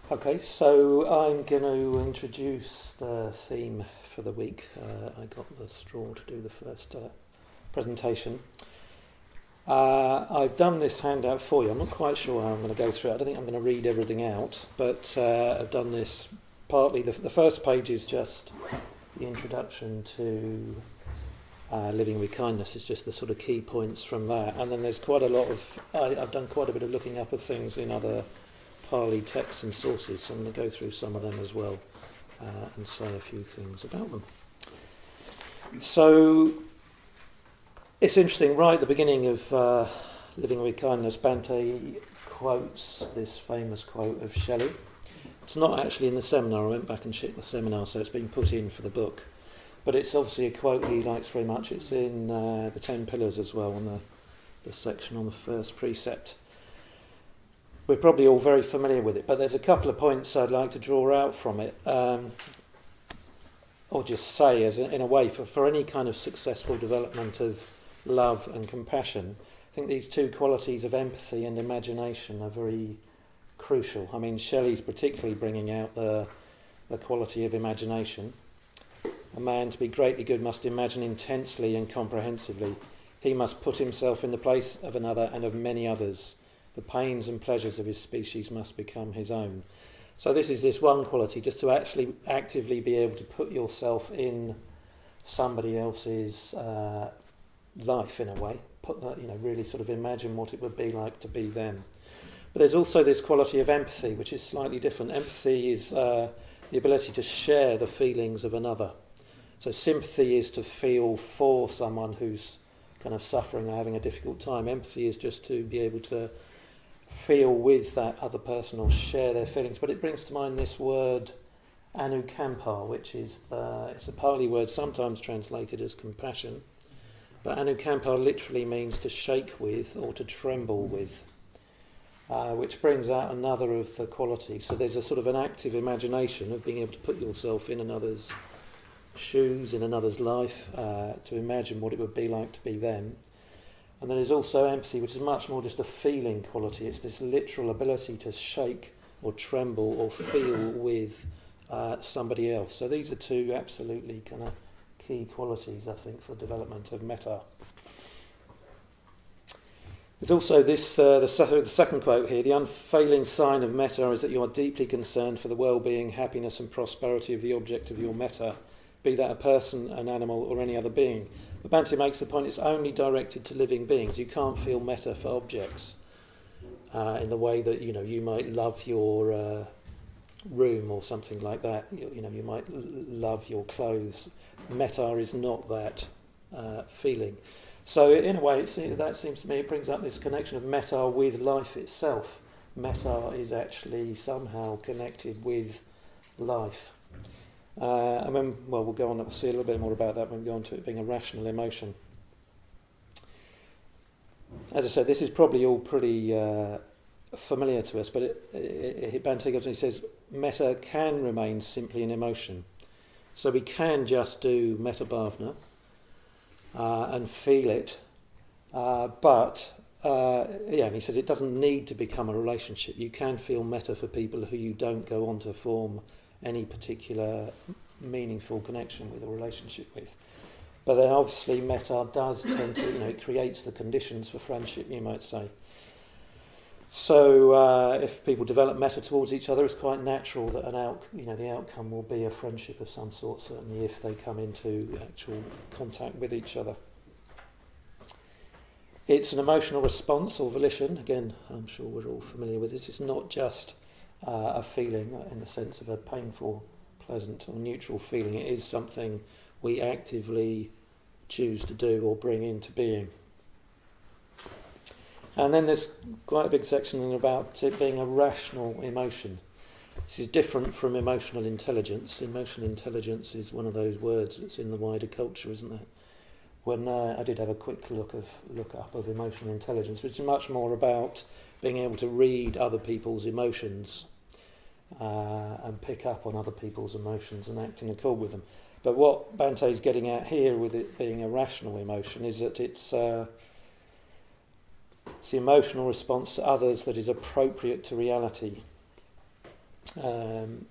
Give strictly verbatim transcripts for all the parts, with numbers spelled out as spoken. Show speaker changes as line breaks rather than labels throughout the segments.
Okay, so I'm going to introduce the theme for the week. Uh, I got the straw to do the first uh, presentation. Uh, I've done this handout for you. I'm not quite sure how I'm going to go through it. I don't think I'm going to read everything out, but uh, I've done this partly. The, the first page is just the introduction to uh, Living with Kindness. It's just the sort of key points from that. And then there's quite a lot of, I, I've done quite a bit of looking up of things in other Pali texts and sources, so I'm going to go through some of them as well uh, and say a few things about them. So it's interesting, right at the beginning of uh, Living with Kindness, Bhante quotes this famous quote of Shelley. It's not actually in the seminar. I went back and checked the seminar, so it's been put in for the book, but it's obviously a quote he likes very much. It's in uh, the Ten Pillars as well, on the, the section on the first precept. We're probably all very familiar with it, but there's a couple of points I'd like to draw out from it, um, or just say, as a, in a way, for, for any kind of successful development of love and compassion, I think these two qualities of empathy and imagination are very crucial. I mean, Shelley's particularly bringing out the, the quality of imagination. A man to be greatly good must imagine intensely and comprehensively. He must put himself in the place of another and of many others. The pains and pleasures of his species must become his own. So this is this one quality, just to actually actively be able to put yourself in somebody else's uh, life in a way. Put that, you know, really sort of imagine what it would be like to be them. But there's also this quality of empathy, which is slightly different. Empathy is uh, the ability to share the feelings of another. So sympathy is to feel for someone who's kind of suffering or having a difficult time. Empathy is just to be able to feel with that other person or share their feelings. But it brings to mind this word anukampa, which is the, it's a Pali word sometimes translated as compassion, but anukampa literally means to shake with or to tremble with, uh, which brings out another of the qualities. So there's a sort of an active imagination of being able to put yourself in another's shoes, in another's life, uh, to imagine what it would be like to be them. And then there's also empathy, which is much more just a feeling quality. It's this literal ability to shake or tremble or feel with uh, somebody else. So these are two absolutely kind of key qualities, I think, for development of metta. There's also this, uh, the, se- the second quote here: the unfailing sign of metta is that you are deeply concerned for the well-being, happiness and prosperity of the object of your metta, be that a person, an animal or any other being. But Bhante makes the point it's only directed to living beings. You can't feel metta for objects uh, in the way that, you know, you might love your uh, room or something like that. You, you know, you might l- love your clothes. Metta is not that uh, feeling. So in a way, it's, that seems to me, it brings up this connection of metta with life itself. Metta is actually somehow connected with life. Uh, and then, well, we'll go on, we'll see a little bit more about that when we go on to it being a rational emotion. As I said, this is probably all pretty uh, familiar to us, but it, it, it, Bhante goes and he says, metta can remain simply an emotion. So we can just do metta bhavana uh, and feel it, uh, but, uh, yeah, and he says it doesn't need to become a relationship. You can feel metta for people who you don't go on to form any particular meaningful connection with or relationship with. But then obviously metta does tend to, you know, it creates the conditions for friendship, you might say. So uh, if people develop metta towards each other, it's quite natural that an out, you know, the outcome will be a friendship of some sort, certainly if they come into actual contact with each other. It's an emotional response or volition. Again, I'm sure we're all familiar with this. It's not just Uh, a feeling in the sense of a painful, pleasant or neutral feeling. It is something we actively choose to do or bring into being. And then there's quite a big section about it being a rational emotion. This is different from emotional intelligence. Emotional intelligence is one of those words that's in the wider culture, isn't it? When uh, I did have a quick look of look up of emotional intelligence, which is much more about being able to read other people's emotions uh, and pick up on other people's emotions and act in accord with them. But what Bhante is getting at here with it being a rational emotion is that it's, uh, it's the emotional response to others that is appropriate to reality. Um,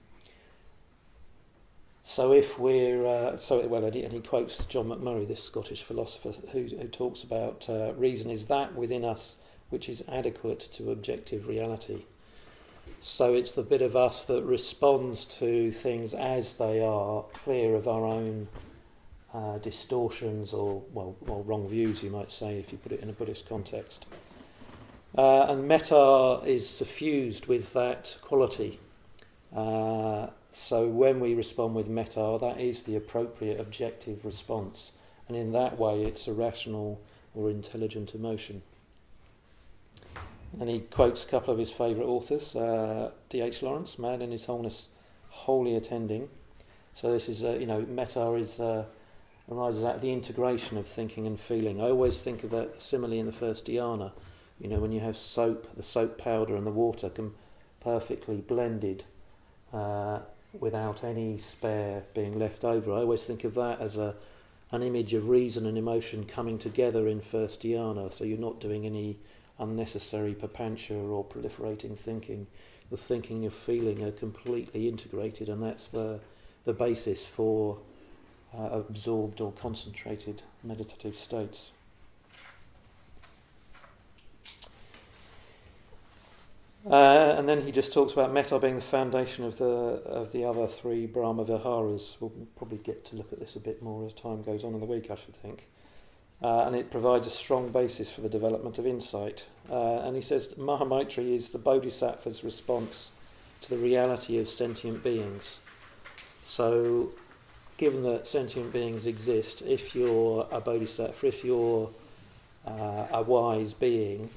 so if we're uh, so well, and he, and he quotes John McMurray, this Scottish philosopher, who, who talks about uh, reason is that within us which is adequate to objective reality. So it's the bit of us that responds to things as they are, clear of our own uh, distortions or, well, well, wrong views, you might say, if you put it in a Buddhist context. Uh, and metta is suffused with that quality. Uh, so when we respond with metta, that is the appropriate objective response. And in that way, it's a rational or intelligent emotion. And he quotes a couple of his favourite authors, uh, D H Lawrence, Man in His Wholeness, Wholly Attending. So this is, uh, you know, metta is, uh, arises out of the integration of thinking and feeling. I always think of that simile in the first dhyana. You know, when you have soap, the soap powder and the water can perfectly blended uh, without any spare being left over. I always think of that as a an image of reason and emotion coming together in first dhyana. So you're not doing any unnecessary papancha or proliferating thinking. The thinking and feeling are completely integrated, and that's the the basis for uh, absorbed or concentrated meditative states. Uh, and then he just talks about metta being the foundation of the of the other three Brahma Viharas. We'll probably get to look at this a bit more as time goes on in the week, I should think. Uh, and it provides a strong basis for the development of insight. Uh, and he says Mahamaitri is the Bodhisattva's response to the reality of sentient beings. So, given that sentient beings exist, if you're a Bodhisattva, if you're uh, a wise being,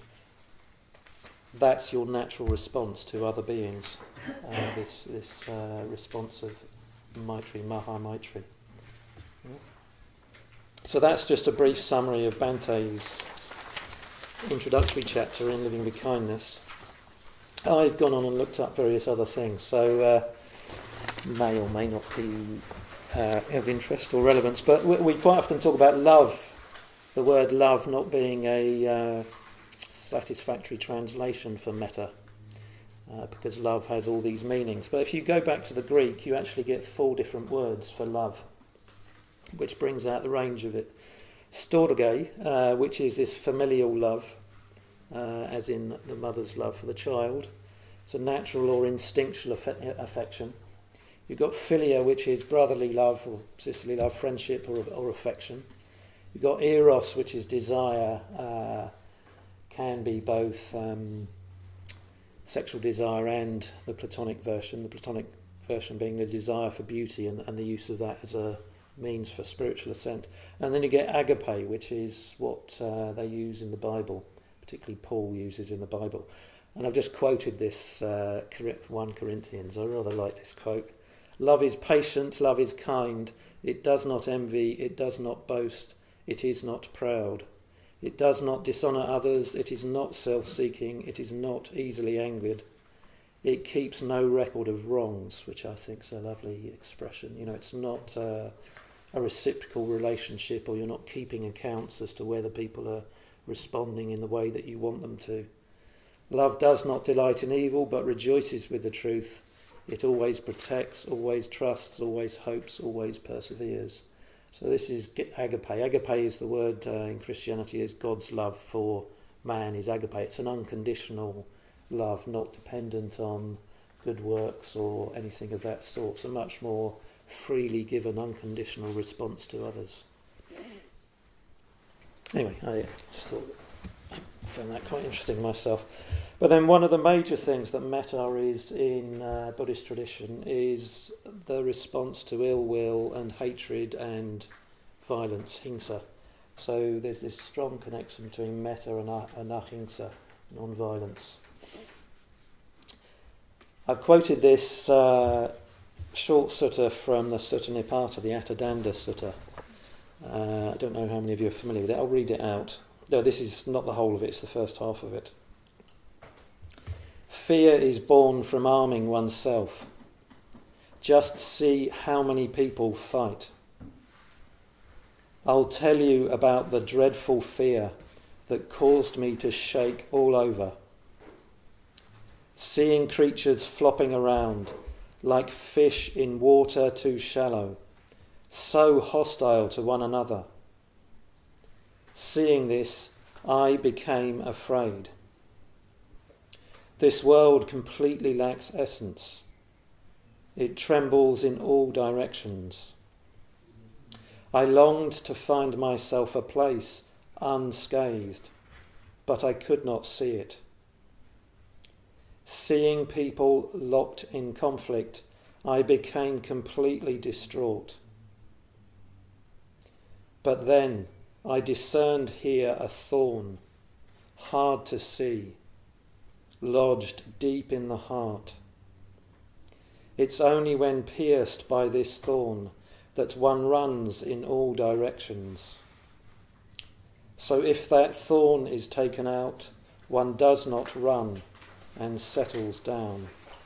that's your natural response to other beings. Uh, this this uh, response of Maitri, Mahamaitri. Yeah. So that's just a brief summary of Bhante's introductory chapter in Living with Kindness. I've gone on and looked up various other things, so uh, may or may not be uh, of interest or relevance, but we, we quite often talk about love, the word love not being a uh, satisfactory translation for metta, uh, because love has all these meanings. But if you go back to the Greek, you actually get four different words for love, which brings out the range of it. Storge, uh, which is this familial love, uh, as in the mother's love for the child. It's a natural or instinctual affe- affection. You've got philia, which is brotherly love or sisterly love, friendship or, or affection. You've got eros, which is desire, uh, can be both um, sexual desire and the Platonic version, the Platonic version being the desire for beauty and, and the use of that as a means for spiritual ascent. And then you get agape, which is what uh, they use in the Bible, particularly Paul uses in the Bible. And I've just quoted this, uh, First Corinthians. I rather like this quote. Love is patient, love is kind, it does not envy, it does not boast, it is not proud. It does not dishonour others, it is not self-seeking, it is not easily angered. It keeps no record of wrongs, which I think is a lovely expression. You know, it's not uh, a reciprocal relationship, or you're not keeping accounts as to whether people are responding in the way that you want them to. Love does not delight in evil, but rejoices with the truth. It always protects, always trusts, always hopes, always perseveres. So this is agape. Agape is the word uh, in Christianity is God's love for man is agape. It's an unconditional love, not dependent on good works or anything of that sort. It's a much more freely given, unconditional response to others. Anyway, I just thought I found that quite interesting myself. But then one of the major things that metta is in uh, Buddhist tradition is the response to ill will and hatred and violence, hingsa. So there's this strong connection between metta and, ah- and ahimsa, non-violence. I've quoted this uh, short sutta from the Sutta Nipata, the Atadanda Sutta. Uh, I don't know how many of you are familiar with it. I'll read it out. No, this is not the whole of it, it's the first half of it. Fear is born from arming oneself. Just see how many people fight. I'll tell you about the dreadful fear that caused me to shake all over. seeing creatures flopping around like fish in water too shallow, so hostile to one another. Seeing this, I became afraid. This world completely lacks essence. It trembles in all directions. I longed to find myself a place unscathed, but I could not see it. Seeing people locked in conflict, I became completely distraught. But then I discerned here a thorn, hard to see, lodged deep in the heart. It's only when pierced by this thorn that one runs in all directions. So if that thorn is taken out, one does not run and settles down.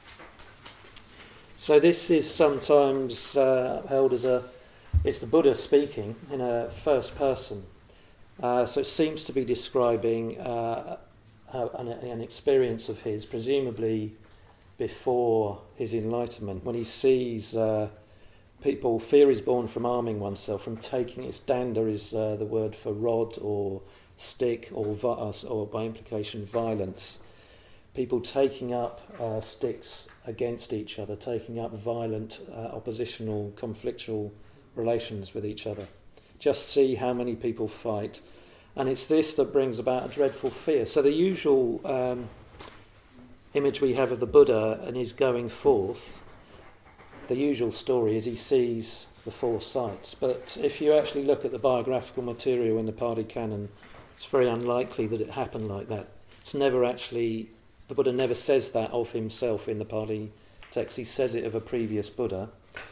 So this is sometimes uh, held as a, it's the Buddha speaking in a first person. Uh, so it seems to be describing uh, an, an experience of his, presumably before his enlightenment, when he sees uh, people, fear is born from arming oneself, from taking, its danda is uh, the word for rod or stick or va'as, or by implication violence. People taking up uh, sticks against each other, taking up violent, uh, oppositional, conflictual relations with each other. Just see how many people fight. And it's this that brings about a dreadful fear. So the usual um, image we have of the Buddha and his going forth, the usual story is he sees the four sights. But if you actually look at the biographical material in the Pali Canon, it's very unlikely that it happened like that. It's never actually... The Buddha never says that of himself in the Pali text. He says it of a previous Buddha.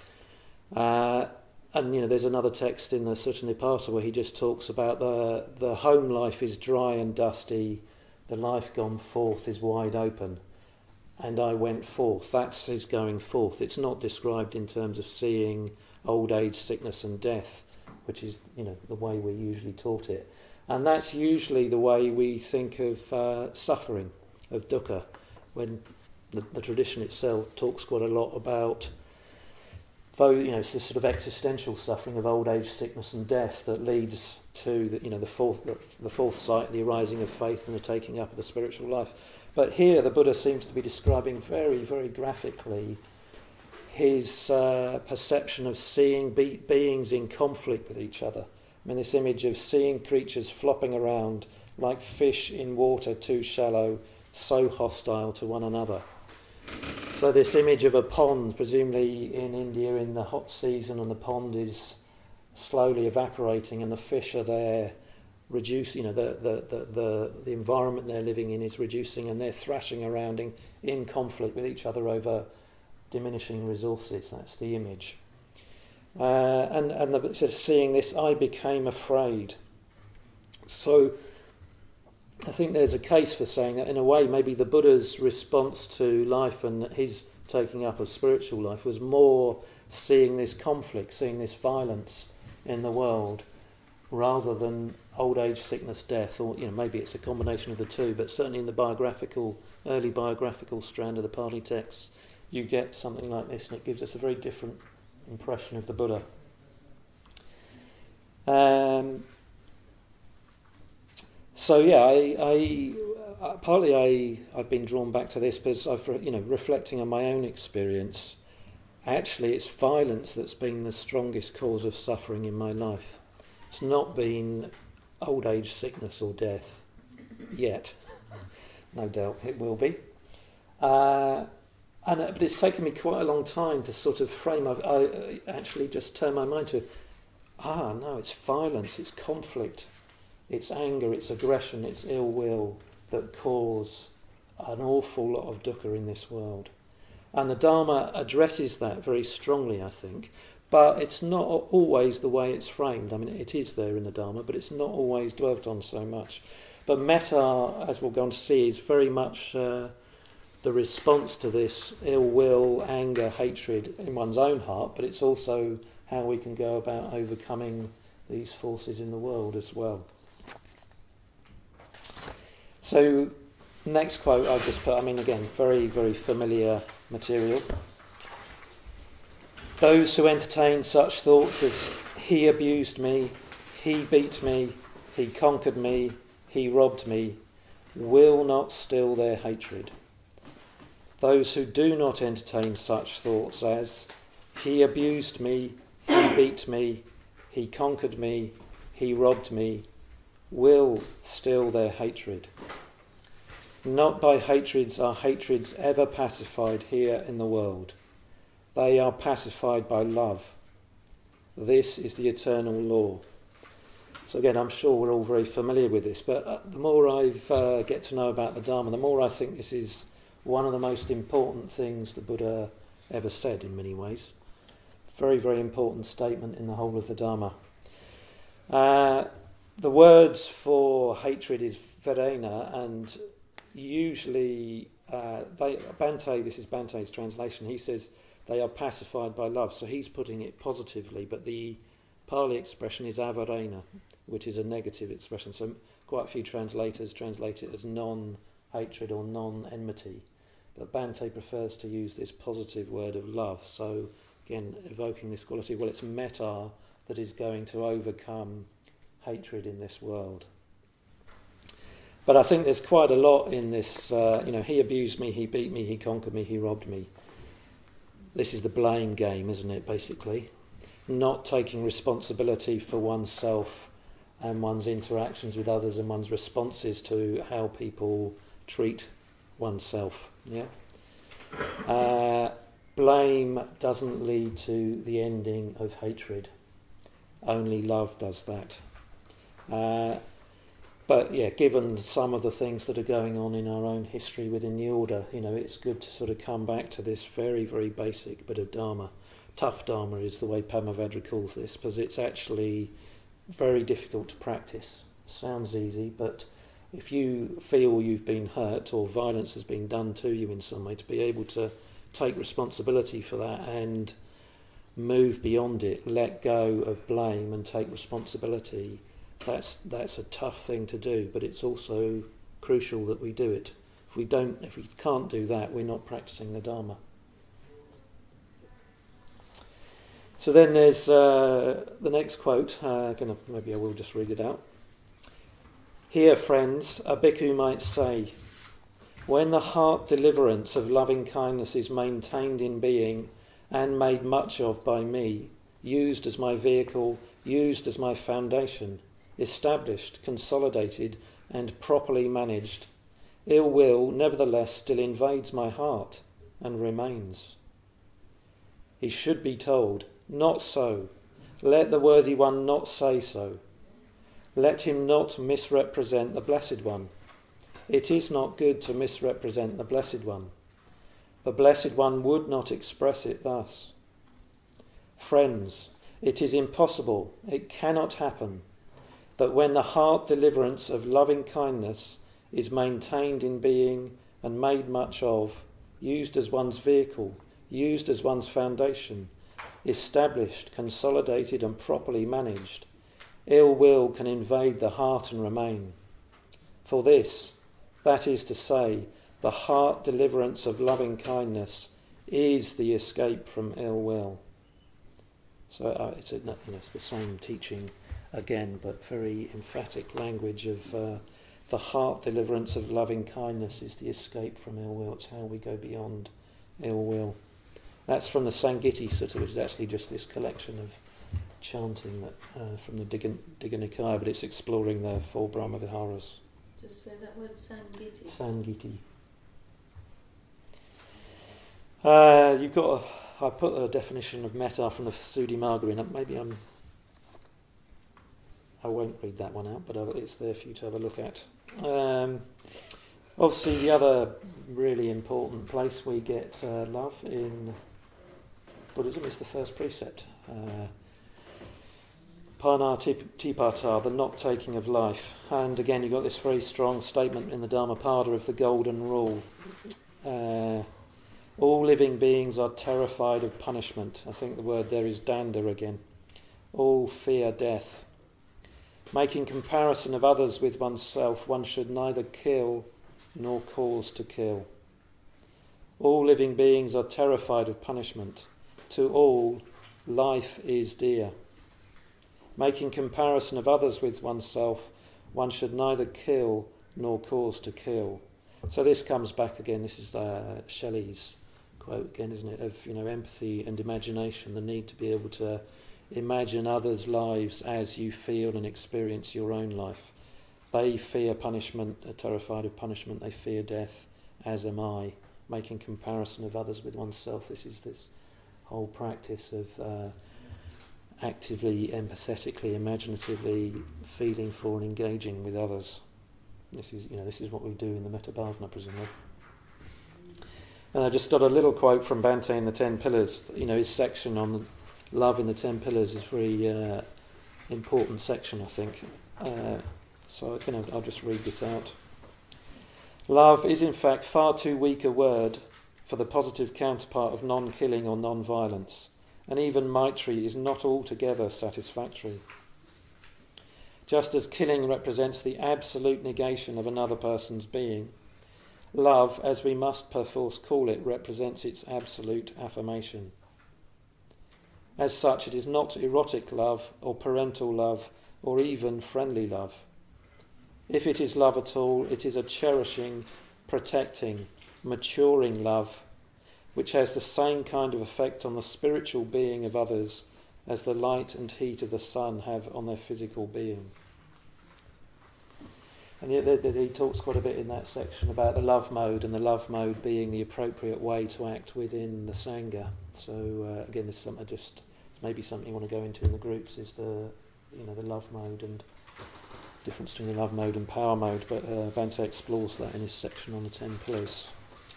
Uh, and, you know, there's another text in the Sutta Nipata where he just talks about the, the home life is dry and dusty, the life gone forth is wide open, and I went forth. That's his going forth. It's not described in terms of seeing old age, sickness and death, which is, you know, the way we're usually taught it. And that's usually the way we think of uh, suffering, of dukkha, when the, the tradition itself talks quite a lot about, though, you know, it's this sort of existential suffering of old age, sickness and death that leads to the, you know, the fourth the, the fourth sight, the arising of faith and the taking up of the spiritual life. But here the Buddha seems to be describing very, very graphically his uh, perception of seeing be- beings in conflict with each other. I mean, this image of seeing creatures flopping around like fish in water too shallow, so hostile to one another. So this image of a pond, presumably in India in the hot season, and the pond is slowly evaporating and the fish are there reducing, you know, the, the, the, the, the environment they're living in is reducing and they're thrashing around in, in conflict with each other over diminishing resources. That's the image. Uh, and and the, it says, seeing this, I became afraid. So I think there's a case for saying that in a way maybe the Buddha's response to life and his taking up of spiritual life was more seeing this conflict, seeing this violence in the world, rather than old age, sickness, death, or, you know, maybe it's a combination of the two, but certainly in the biographical, early biographical strand of the Pali texts, you get something like this, and it gives us a very different impression of the Buddha. Um, So yeah, I, I uh, partly I I've been drawn back to this because I've you know reflecting on my own experience. Actually, it's violence that's been the strongest cause of suffering in my life. It's not been old age, sickness, or death yet. No doubt it will be. Uh, and uh, but it's taken me quite a long time to sort of frame. I've, I uh, actually just turn my mind to, ah, no, it's violence, it's conflict. It's anger, it's aggression, it's ill will that cause an awful lot of dukkha in this world. And the Dharma addresses that very strongly, I think, but it's not always the way it's framed. I mean, it is there in the Dharma, but it's not always dwelt on so much. But metta, as we're going to see, is very much uh, the response to this ill will, anger, hatred in one's own heart, but it's also how we can go about overcoming these forces in the world as well. So Next quote I just put, I mean again, very, very familiar material. Those who entertain such thoughts as he abused me, he beat me, he conquered me, he robbed me, will not still their hatred. Those who do not entertain such thoughts as he abused me, he beat me, he conquered me, he robbed me, will still their hatred. Not by hatreds are hatreds ever pacified here in the world. They are pacified by love. This is the eternal law. So again, I'm sure we're all very familiar with this, but uh, the more I uh, get to know about the Dharma, the more I think this is one of the most important things the Buddha ever said in many ways. Very, very important statement in the whole of the Dharma. Uh, the words for hatred is verena, and usually uh, they, Bhante, this is Bhante's translation, he says they are pacified by love, so he's putting it positively, but the Pali expression is avarena, which is a negative expression, so quite a few translators translate it as non-hatred or non-enmity, but Bhante prefers to use this positive word of love, so again evoking this quality, well, it's metta that is going to overcome hatred in this world. But I think there's quite a lot in this, uh, you know, he abused me, he beat me, he conquered me, he robbed me. This is the blame game, isn't it, basically? Not taking responsibility for oneself and one's interactions with others and one's responses to how people treat oneself. Yeah. Uh, blame doesn't lead to the ending of hatred. Only love does that. Uh, But yeah, given some of the things that are going on in our own history within the order, you know, it's good to sort of come back to this very, very basic bit of Dharma. Tough Dharma is the way Padmavajra calls this, because it's actually very difficult to practice. Sounds easy, but if you feel you've been hurt or violence has been done to you in some way, to be able to take responsibility for that and move beyond it, let go of blame and take responsibility, That's that's a tough thing to do, but it's also crucial that we do it. If we don't, if we can't do that, we're not practicing the Dharma. So then there's uh, the next quote. Uh, gonna, maybe I will just read it out. Here, friends, a bhikkhu might say, when the heart deliverance of loving kindness is maintained in being and made much of by me, used as my vehicle, used as my foundation, established, consolidated, and properly managed, ill will nevertheless still invades my heart and remains. He should be told, not so. Let the worthy one not say so. Let him not misrepresent the Blessed One. It is not good to misrepresent the Blessed One. The Blessed One would not express it thus. Friends, it is impossible, it cannot happen, that when the heart deliverance of loving kindness is maintained in being and made much of, used as one's vehicle, used as one's foundation, established, consolidated and properly managed, ill will can invade the heart and remain. For this, that is to say, the heart deliverance of loving kindness is the escape from ill will. So uh, it's, a, you know, it's the same teaching again, but very emphatic language of uh, the heart deliverance of loving kindness is the escape from ill will. It's how we go beyond ill will. That's from the Sangiti Sutta, which is actually just this collection of chanting that, uh, from the Digha, Digha Nikaya, but it's exploring the four Brahma Viharas.
Just say that word, Sangiti.
Sangiti. Uh, you've got a, I put a definition of metta from the Suddhimagga in. Maybe I'm I won't read that one out, but it's there for you to have a look at. Um, obviously, the other really important place we get uh, love in Buddhism is the first precept. Uh, Pana tipata, the not taking of life. And again, you've got this very strong statement in the Dhammapada of the Golden Rule. Uh, all living beings are terrified of punishment. I think the word there is danda again. All fear death. Making comparison of others with oneself, one should neither kill nor cause to kill. All living beings are terrified of punishment. To all, life is dear. Making comparison of others with oneself, one should neither kill nor cause to kill. So this comes back again, this is uh, Shelley's quote again, isn't it, of, you know, empathy and imagination, the need to be able to imagine others' lives as you feel and experience your own life. They fear punishment, are terrified of punishment, they fear death, as am I. Making comparison of others with oneself, this is this whole practice of uh, actively, empathetically, imaginatively feeling for and engaging with others. This is, you know, this is what we do in the Metta Bhavana, presumably. And I just got a little quote from Bhante in the Ten Pillars. You know, his section on love in the Ten Pillars is a very uh, important section, I think. Uh, so, you know, I'll just read this out. Love is in fact far too weak a word for the positive counterpart of non-killing or non-violence, and even Maitri is not altogether satisfactory. Just as killing represents the absolute negation of another person's being, love, as we must perforce call it, represents its absolute affirmation. As such, it is not erotic love or parental love or even friendly love. If it is love at all, it is a cherishing, protecting, maturing love, which has the same kind of effect on the spiritual being of others as the light and heat of the sun have on their physical being. And yet he talks quite a bit in that section about the love mode, and the love mode being the appropriate way to act within the Sangha. So uh, again, this is something just maybe something you want to go into in the groups, is the, you know, the love mode and difference between the love mode and power mode. But uh, Bhante explores that in his section on the Ten Pillars.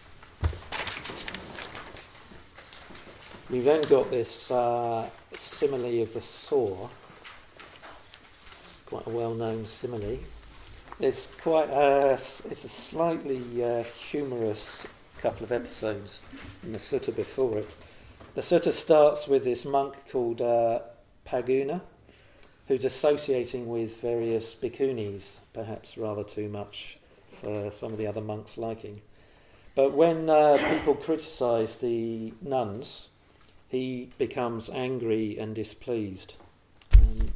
You've then got this uh, simile of the saw. It's quite a well-known simile. It's quite a, it's a slightly uh, humorous couple of episodes in the sutta before it. The sutta starts with this monk called uh, Paguna, who's associating with various bhikkhunis, perhaps rather too much for some of the other monks' liking. But when uh, people criticise the nuns, he becomes angry and displeased. Um,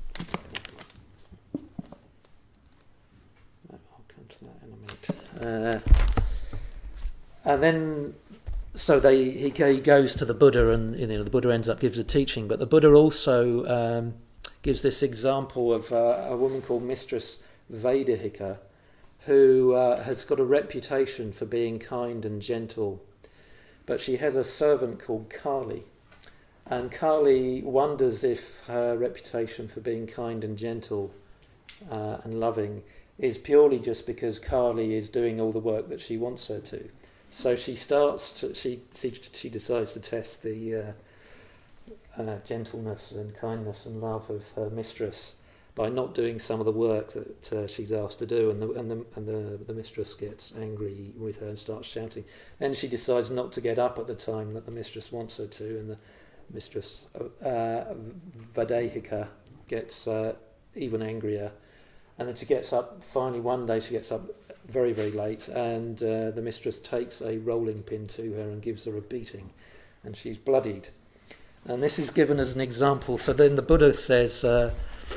I'll come to that in a minute. Uh, and then, so they he, he goes to the Buddha, and you know the Buddha ends up gives a teaching. But the Buddha also um, gives this example of uh, a woman called Mistress Bodhicitta, who uh, has got a reputation for being kind and gentle, but she has a servant called Kali. And Kali wonders if her reputation for being kind and gentle uh, and loving is purely just because Kali is doing all the work that she wants her to. So she starts to, she, she she decides to test the uh, uh, gentleness and kindness and love of her mistress by not doing some of the work that uh, she's asked to do, and the and the and the, the mistress gets angry with her and starts shouting. Then she decides not to get up at the time that the mistress wants her to, and the Mistress uh, Bodhicitta gets uh, even angrier, and then she gets up. Finally, one day she gets up very, very late, and uh, the mistress takes a rolling pin to her and gives her a beating, and she's bloodied. And this is given as an example. So then the Buddha says, uh,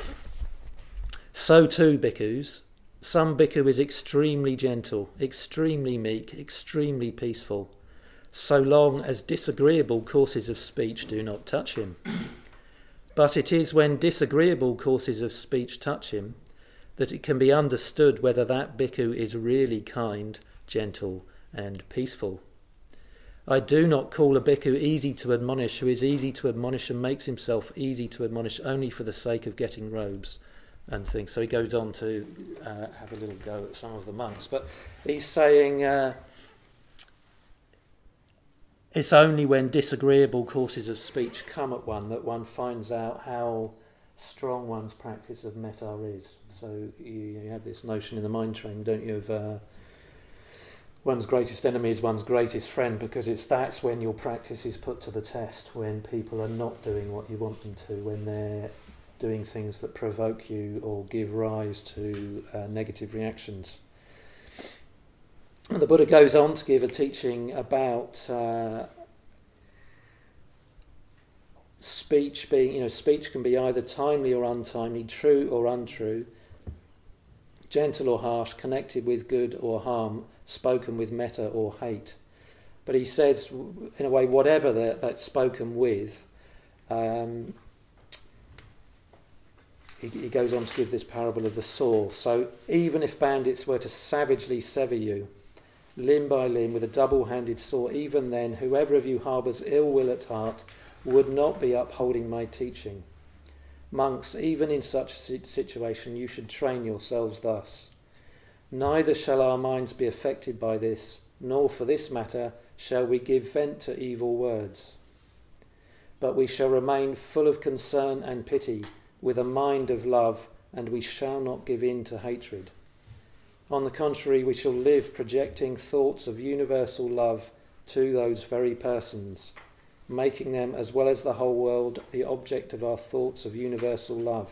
so too, bhikkhus, some bhikkhu is extremely gentle, extremely meek, extremely peaceful, so long as disagreeable courses of speech do not touch him. But it is when disagreeable courses of speech touch him that it can be understood whether that bhikkhu is really kind, gentle, and peaceful. I do not call a bhikkhu easy to admonish who is easy to admonish and makes himself easy to admonish only for the sake of getting robes and things. So he goes on to uh, have a little go at some of the monks. But he's saying... Uh, It's only when disagreeable courses of speech come at one that one finds out how strong one's practice of metta is. So you, you have this notion in the mind training, don't you, of uh, one's greatest enemy is one's greatest friend, because it's that's when your practice is put to the test, when people are not doing what you want them to, when they're doing things that provoke you or give rise to uh, negative reactions. And the Buddha goes on to give a teaching about uh, speech being, you know, speech can be either timely or untimely, true or untrue, gentle or harsh, connected with good or harm, spoken with metta or hate. But he says, in a way, whatever that, that's spoken with, um, he, he goes on to give this parable of the saw. So even if bandits were to savagely sever you, limb by limb, with a double-handed saw, even then, whoever of you harbours ill will at heart would not be upholding my teaching. Monks, even in such a situation, you should train yourselves thus. Neither shall our minds be affected by this, nor for this matter shall we give vent to evil words. But we shall remain full of concern and pity, with a mind of love, and we shall not give in to hatred. On the contrary, we shall live projecting thoughts of universal love to those very persons, making them, as well as the whole world, the object of our thoughts of universal love.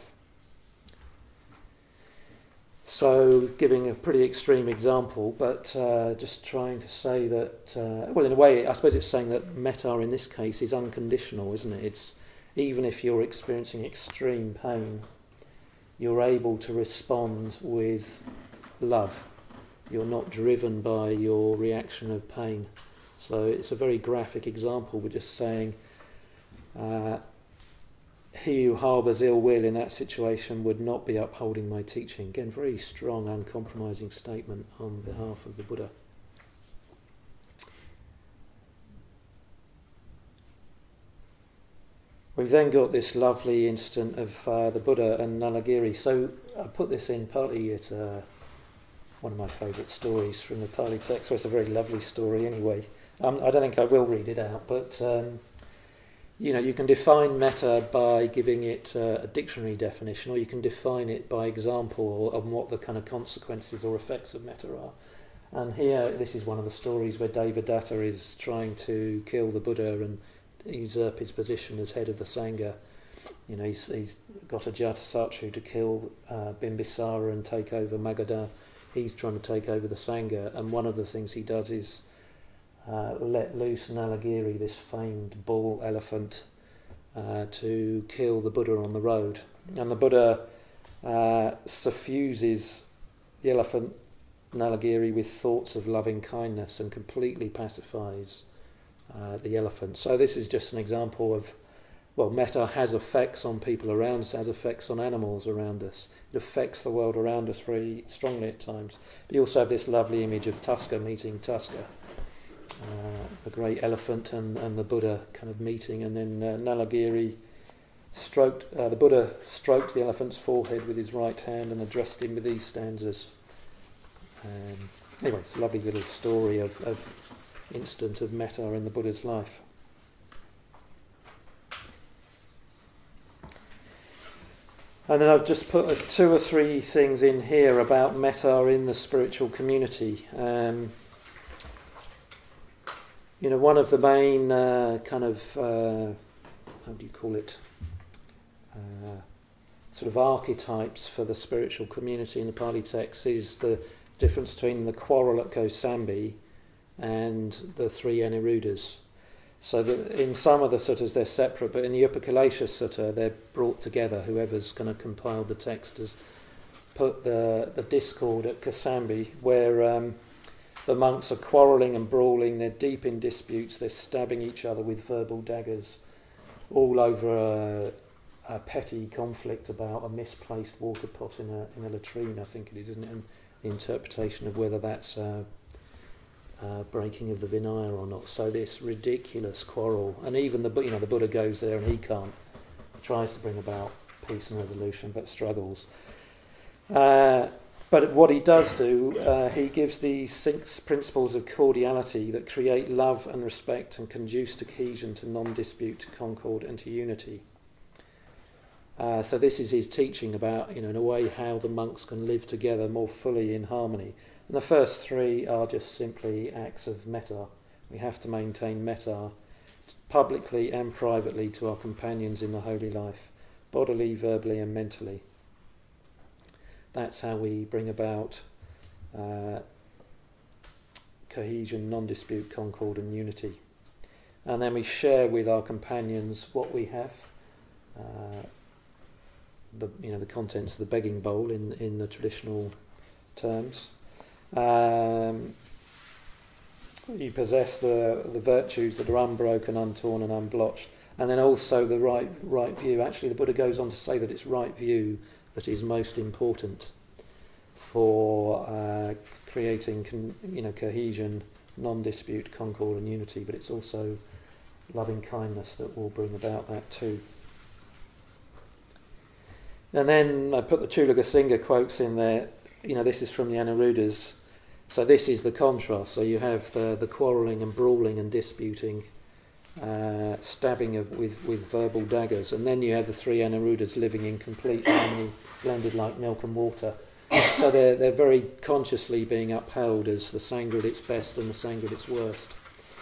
So, giving a pretty extreme example, but uh, just trying to say that, uh, well, in a way, I suppose it's saying that metta in this case is unconditional, isn't it? It's even if you're experiencing extreme pain, you're able to respond with love. You're not driven by your reaction of pain. So it's a very graphic example. We're just saying uh, he who harbours ill will in that situation would not be upholding my teaching. Again, very strong, uncompromising statement on behalf of the Buddha. We've then got this lovely incident of uh, the Buddha and Nalagiri. So I put this in partly at uh, one of my favourite stories from the Pali text. So it's a very lovely story anyway. Um, I don't think I will read it out, but um, you know, you can define metta by giving it uh, a dictionary definition, or you can define it by example of what the kind of consequences or effects of metta are. And here, this is one of the stories where Devadatta is trying to kill the Buddha and usurp his position as head of the Sangha. You know, he's, he's got a Jatasattu to kill uh, Bimbisara and take over Magadha. He's trying to take over the Sangha, and one of the things he does is uh, let loose Nalagiri, this famed bull elephant, uh, to kill the Buddha on the road. And the Buddha uh, suffuses the elephant Nalagiri with thoughts of loving kindness and completely pacifies Uh, the elephant. So this is just an example of, well, metta has effects on people around us, has effects on animals around us. It affects the world around us very strongly at times. But you also have this lovely image of Tuska meeting Tuska, uh, the great elephant and, and the Buddha kind of meeting, and then uh, Nalagiri stroked, uh, the Buddha stroked the elephant's forehead with his right hand and addressed him with these stanzas. Um, anyway, it's a lovely little story of, of instant of metta in the Buddha's life. And then I've just put uh, two or three things in here about metta in the spiritual community. Um, you know, one of the main uh, kind of, uh, how do you call it, uh, sort of archetypes for the spiritual community in the Pali text is the difference between the quarrel at Kosambi and the three Aniruddhas. So that in some of the suttas they're separate, but in the Upakilesha Sutta they're brought together. Whoever's kind of compiled the text has put the, the discord at Kosambi, where um, the monks are quarrelling and brawling, they're deep in disputes, they're stabbing each other with verbal daggers, all over a, a petty conflict about a misplaced water pot in a, in a latrine, I think it is, isn't it? And the interpretation of whether that's uh, Uh, breaking of the Vinaya or not. So this ridiculous quarrel, and even the you know the Buddha goes there and he can't, tries to bring about peace and resolution, but struggles. Uh, but what he does do, uh, he gives these six principles of cordiality that create love and respect and conduce to cohesion, to non-dispute, to concord, and to unity. Uh, so this is his teaching about, you know, in a way, how the monks can live together more fully in harmony. And the first three are just simply acts of metta. We have to maintain metta publicly and privately to our companions in the holy life, bodily, verbally and mentally. That's how we bring about uh, cohesion, non-dispute, concord and unity. And then we share with our companions what we have, uh, the you know the contents of the begging bowl in, in the traditional terms. Um, you possess the the virtues that are unbroken, untorn and unblotched, and then also the right right view. Actually, the Buddha goes on to say that it's right view that is most important for uh, creating con, you know cohesion, non-dispute, concord and unity, but it's also loving kindness that will bring about that too. And then I put the Chulagosinga quotes in there. You know, this is from the Anuruddhas. So this is the contrast. So you have the, the quarrelling and brawling and disputing, uh, stabbing of, with, with verbal daggers. And then you have the three Anuruddhas living in complete harmony, blended like milk and water. So they're, they're very consciously being upheld as the Sangha at its best and the Sangha at its worst.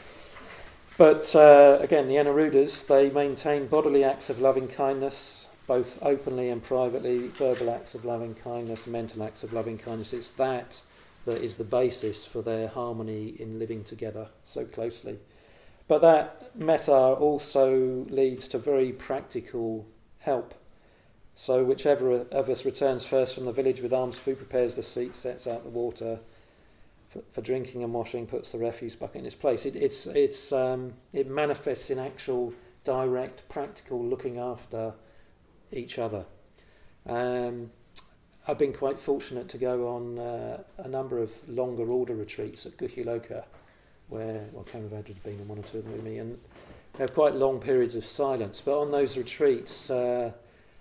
But uh, again, the Anuruddhas, they maintain bodily acts of loving kindness, both openly and privately, verbal acts of loving kindness, mental acts of loving kindness. It's that that is the basis for their harmony in living together so closely. But that metta also leads to very practical help. So whichever of us returns first from the village with alms food, prepares the seat, sets out the water for, for drinking and washing, puts the refuse bucket in its place. It, it's it's um, it manifests in actual, direct, practical looking after each other. Um, I've been quite fortunate to go on uh, a number of longer order retreats at Guhyaloka, where well, Kamavajra had been on one or two of them with me, and they have quite long periods of silence. But on those retreats, uh,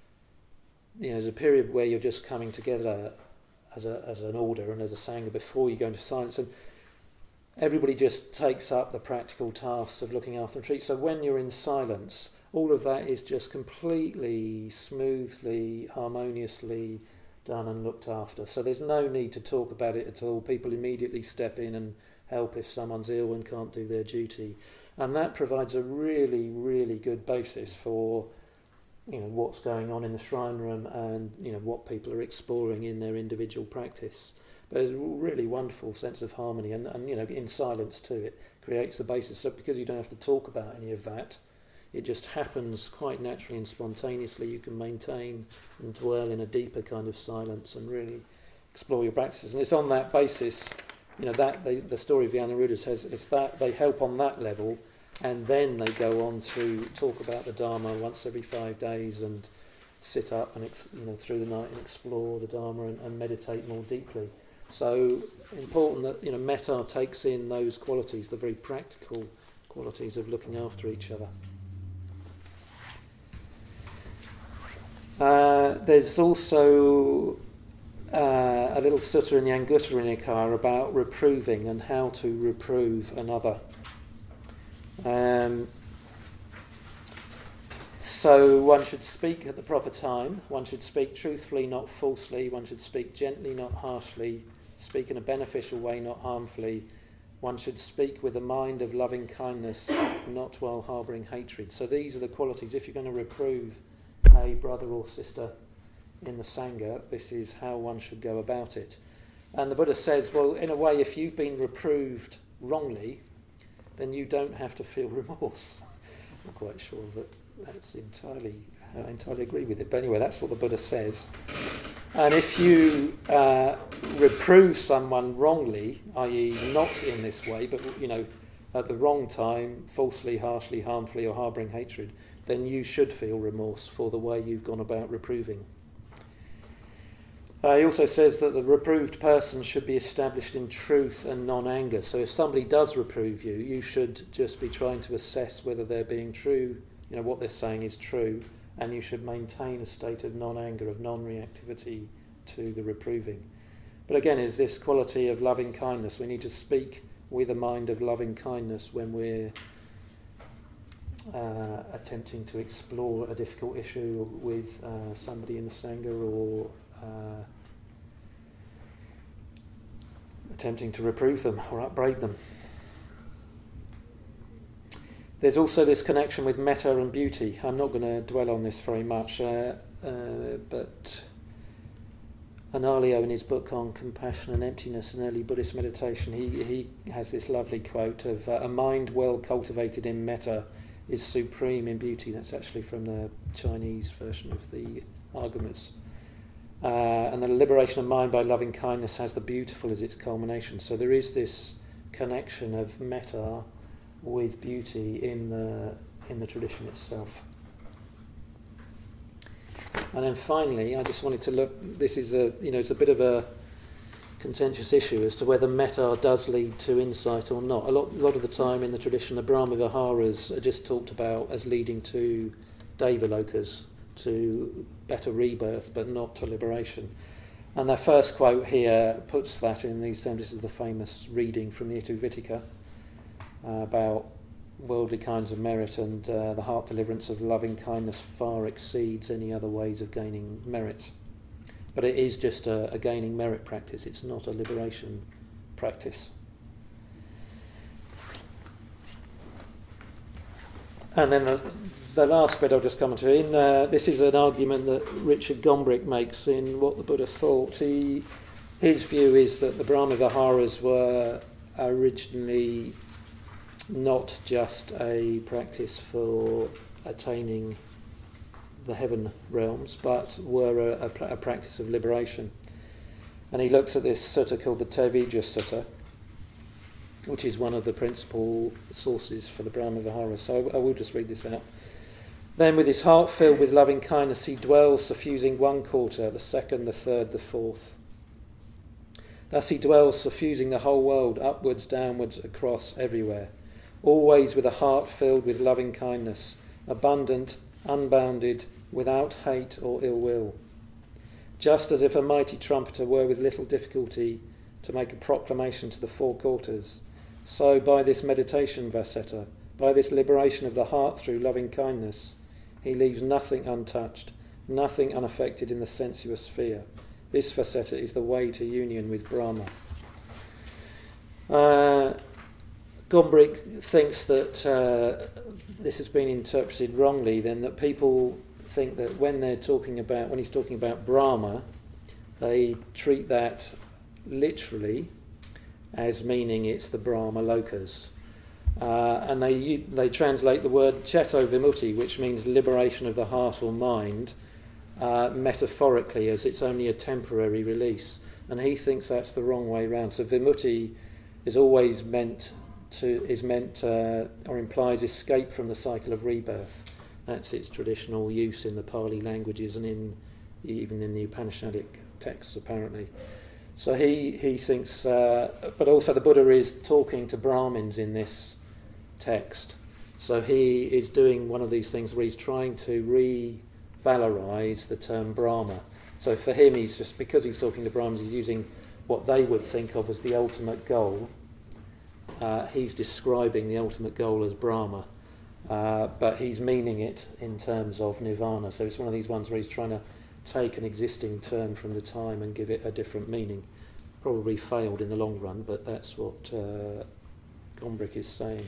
you know, there's a period where you're just coming together as a as an order and as a sangha before you go into silence, and everybody just takes up the practical tasks of looking after the retreat. So when you're in silence, all of that is just completely, smoothly, harmoniously done and looked after. So there's no need to talk about it at all. People immediately step in and help if someone's ill and can't do their duty. And that provides a really, really good basis for, you know, what's going on in the shrine room and, you know, what people are exploring in their individual practice. But there's a really wonderful sense of harmony, and, and you know, in silence too, it creates the basis. So because you don't have to talk about any of that, it just happens quite naturally and spontaneously. You can maintain and dwell in a deeper kind of silence and really explore your practices. And it's on that basis, you know, that they, the story of the Anuruddha says it's that they help on that level, and then they go on to talk about the Dharma once every five days and sit up and ex, you know through the night and explore the Dharma and, and meditate more deeply. So important that, you know, metta takes in those qualities, the very practical qualities of looking after each other. Uh, there's also uh, a little sutta in the Anguttara Nikaya about reproving and how to reprove another. Um, so one should speak at the proper time, one should speak truthfully, not falsely, one should speak gently, not harshly, speak in a beneficial way, not harmfully, one should speak with a mind of loving kindness, not while harbouring hatred. So these are the qualities. If you're going to reprove a brother or sister in the Sangha, this is how one should go about it. And the Buddha says, well, in a way, if you've been reproved wrongly, then you don't have to feel remorse. I'm not quite sure that that's entirely, I entirely agree with it. But anyway, that's what the Buddha says. And if you uh, reprove someone wrongly, that is not in this way, but, you know, at the wrong time, falsely, harshly, harmfully, or harbouring hatred, then you should feel remorse for the way you've gone about reproving. Uh, he also says that the reproved person should be established in truth and non-anger. So if somebody does reprove you, you should just be trying to assess whether they're being true, you know, what they're saying is true, and you should maintain a state of non-anger, of non-reactivity to the reproving. But again, is this quality of loving kindness. We need to speak with a mind of loving kindness when we're uh, attempting to explore a difficult issue with uh, somebody in the Sangha, or Uh, attempting to reprove them or upbraid them. There's also this connection with metta and beauty. I'm not going to dwell on this very much, uh, uh, but Analayo, in his book on compassion and emptiness and early Buddhist meditation, he, he has this lovely quote of uh, a mind well cultivated in metta is supreme in beauty. That's actually from the Chinese version of the arguments. Uh, and the liberation of mind by loving kindness has the beautiful as its culmination. So there is this connection of metta with beauty in the in the tradition itself. And then finally, I just wanted to look. This is a you know it's a bit of a contentious issue as to whether metta does lead to insight or not. A lot, a lot of the time in the tradition, the Brahma Viharas are just talked about as leading to devalokas, to better rebirth, but not to liberation. And their first quote here puts that in these terms. This is the famous reading from the Vitika uh, about worldly kinds of merit, and uh, the heart deliverance of loving kindness far exceeds any other ways of gaining merit. But it is just a, a gaining merit practice. It's not a liberation practice. And then the, the last bit I'll just come to. In uh, this is an argument that Richard Gombrich makes in What the Buddha Thought. He, his view is that the Brahma Viharas were originally not just a practice for attaining the heaven realms, but were a, a, a practice of liberation. And he looks at this sutta called the Tevijja Sutta, which is one of the principal sources for the Brahma Vihara. So I, I will just read this out. Then with his heart filled with loving kindness he dwells, suffusing one quarter, the second, the third, the fourth. Thus he dwells, suffusing the whole world, upwards, downwards, across, everywhere, always with a heart filled with loving kindness, abundant, unbounded, without hate or ill will. Just as if a mighty trumpeter were with little difficulty to make a proclamation to the four quarters, so by this meditation, Vasetta, by this liberation of the heart through loving kindness, he leaves nothing untouched, nothing unaffected in the sensuous sphere. This, Vasetta, is the way to union with Brahma. Uh, Gombrich thinks that uh, this has been interpreted wrongly, then, that people think that when they're talking about, when he's talking about Brahma, they treat that literally as meaning it's the Brahma lokas. Uh, and they they translate the word Cheto Vimutti, which means liberation of the heart or mind, uh, metaphorically as it's only a temporary release. And he thinks that's the wrong way round. So Vimutti is always meant to is meant uh, or implies escape from the cycle of rebirth. That's its traditional use in the Pali languages and in even in the Upanishadic texts, apparently. So he he thinks, uh, but also the Buddha is talking to Brahmins in this text. So he is doing one of these things where he's trying to re-valorize the term Brahma. So for him, he's just, because he's talking to Brahmins, he's using what they would think of as the ultimate goal. Uh, he's describing the ultimate goal as Brahma, uh, but he's meaning it in terms of nirvana. So it's one of these ones where he's trying to take an existing term from the time and give it a different meaning. Probably failed in the long run, but that's what uh, Gombrich is saying.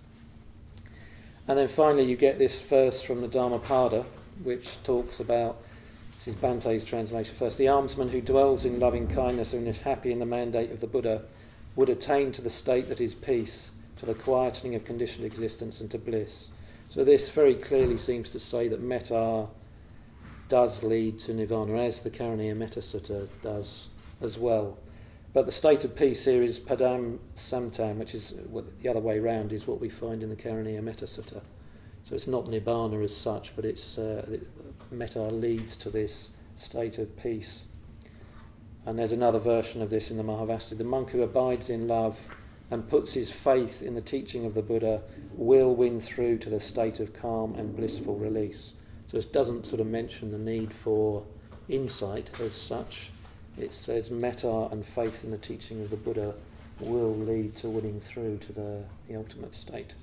And then finally you get this verse from the Dhammapada, which talks about, this is Bhante's translation first, the almsman who dwells in loving kindness and is happy in the mandate of the Buddha would attain to the state that is peace, to the quietening of conditioned existence and to bliss. So this very clearly seems to say that metta does lead to nirvana, as the Karaniya Metta Sutta does as well. But the state of peace here is padam samtam, which is well, the other way round is what we find in the Karaniya Metta Sutta. So it's not nibbana as such, but it's uh, metta leads to this state of peace. And there's another version of this in the Mahavasti. The monk who abides in love and puts his faith in the teaching of the Buddha will win through to the state of calm and blissful release. So it doesn't sort of mention the need for insight as such. It says metta and faith in the teaching of the Buddha will lead to winning through to the, the ultimate state.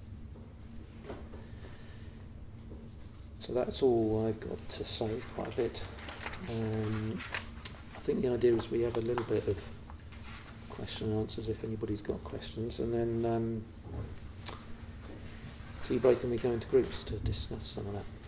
So that's all I've got to say. It's quite a bit. Um, I think the idea is we have a little bit of question and answers if anybody's got questions, and then um, tea break and we go into groups to discuss some of that.